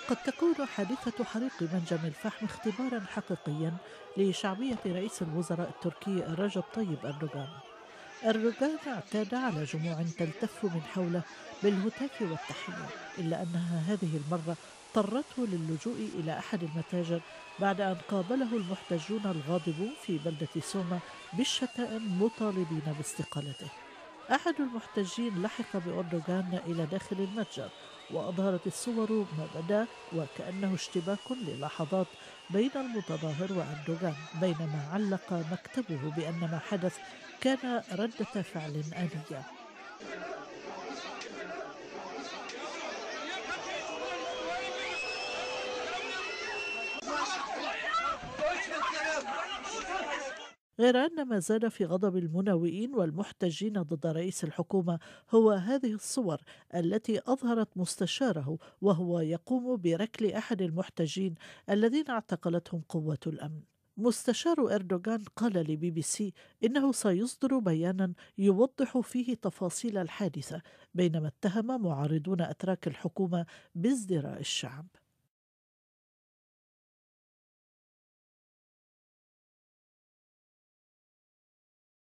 قد تكون حادثة حريق منجم الفحم اختبارا حقيقيا لشعبية رئيس الوزراء التركي رجب طيب أردوغان. أردوغان اعتاد على جموع تلتف من حوله بالهتاف والتحية، إلا أنها هذه المرة اضطرته للجوء إلى أحد المتاجر بعد أن قابله المحتجون الغاضبون في بلدة سوما بالشتائم مطالبين باستقالته. أحد المحتجين لحق بأردوغان إلى داخل المتجر، وأظهرت الصور ما بدا وكأنه اشتباك للحظات بين المتظاهر وأردوغان، بينما علق مكتبه بأن ما حدث كان ردة فعل آنية. غير أن ما زاد في غضب المناوئين والمحتجين ضد رئيس الحكومة هو هذه الصور التي أظهرت مستشاره وهو يقوم بركل أحد المحتجين الذين اعتقلتهم قوة الأمن. مستشار أردوغان قال لبي بي سي إنه سيصدر بيانا يوضح فيه تفاصيل الحادثة، بينما اتهم معارضون أتراك الحكومة بازدراء الشعب.